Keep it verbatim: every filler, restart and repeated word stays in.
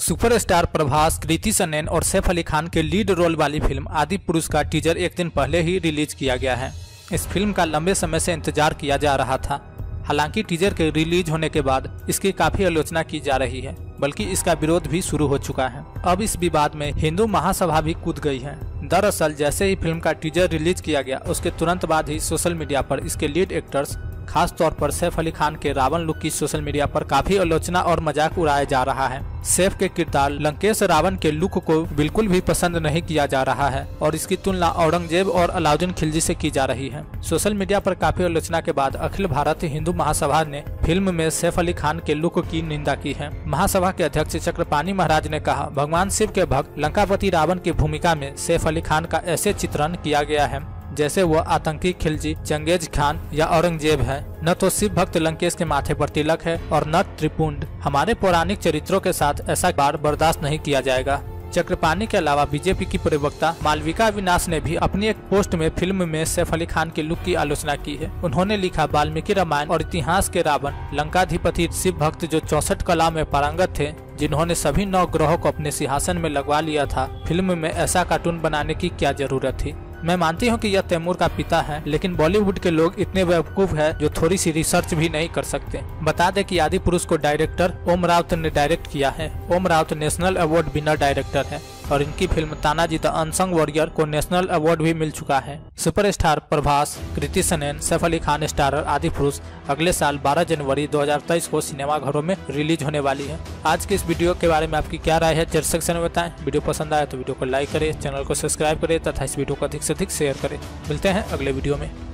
Superstar Prabhas, कृति सनन और सैफ अली खान के lead role वाली फिल्म आदि पुरुष का टीजर एक दिन पहले ही रिलीज किया गया है। इस फिल्म का लंबे समय से इंतजार किया जा रहा था। हालांकि टीजर के रिलीज होने के बाद इसकी काफी आलोचना की जा रही है, बल्कि इसका विरोध भी शुरू हो चुका है। अब इस विवाद में हिंदू महासभा भी कूद गई है। दरअसल जैसे ही फिल्म का टीजर रिलीज किया गया, उसके तुरंत बाद ही सोशल मीडिया पर इसके लीड एक्टर्स, खास तौर पर सैफ अली खान के रावण लुक की सोशल मीडिया पर काफी आलोचना और मजाक उड़ाया जा रहा है। सैफ के किरदार लंकेश रावण के लुक को बिल्कुल भी पसंद नहीं किया जा रहा है और इसकी तुलना औरंगजेब और अलाउद्दीन खिलजी से की जा रही है। सोशल मीडिया पर काफी आलोचना के बाद अखिल भारतीय हिंदू महासभा ने फिल्म में सैफ अली खान के लुक की निंदा की है। महासभा के अध्यक्ष चक्रपाणी महाराज ने कहा, भगवान शिव के भक्त लंकापति रावण की भूमिका में सैफ अली खान का ऐसे चित्रण किया गया है जैसे वो आतंकी खिलजी, चंगेज खान या औरंगजेब है। न तो शिव भक्त लंकेश के माथे पर तिलक है और न त्रिपुंड। हमारे पौराणिक चरित्रों के साथ ऐसा बार बर्दाश्त नहीं किया जाएगा। चक्रपाणी के अलावा बीजेपी की प्रवक्ता मालविका अविनाश ने भी अपनी एक पोस्ट में फिल्म में सैफ अली खान के लुक की आलोचना की है। उन्होंने लिखा, वाल्मीकि रामायण और इतिहास के रावण लंकाधिपति शिव भक्त जो चौसठ कला में पारंगत थे, जिन्होंने सभी नौ ग्रहों को अपने सिंहासन में लगवा लिया था, फिल्म में ऐसा कार्टून बनाने की क्या जरूरत थी। मैं मानती हूँ कि यह तैमूर का पिता है, लेकिन बॉलीवुड के लोग इतने बेवकूफ हैं जो थोड़ी सी रिसर्च भी नहीं कर सकते। बता दें कि आदि पुरुष को डायरेक्टर ओम राउत ने डायरेक्ट किया है। Om Raut national award winner director है और इनकी film Tanaji the unsung warrior को नेशनल अवार्ड भी मिल चुका है। सुपरस्टार प्रभास, कृति सनन, सैफ अली खान स्टारर आदि पुरुष अगले साल बारह जनवरी दो हज़ार तेईस को सिनेमाघरों में रिलीज होने वाली है। आज के इस वीडियो के बारे में आपकी क्या राय है, चर्चा सेक्शन में बताएं। वीडियो पसंद आया तो वीडियो को लाइक करें, चैनल को सब्सक्राइब करें तथा इस वीडियो को अधिक से अधिक शेयर करें। मिलते हैं अगले वीडियो में।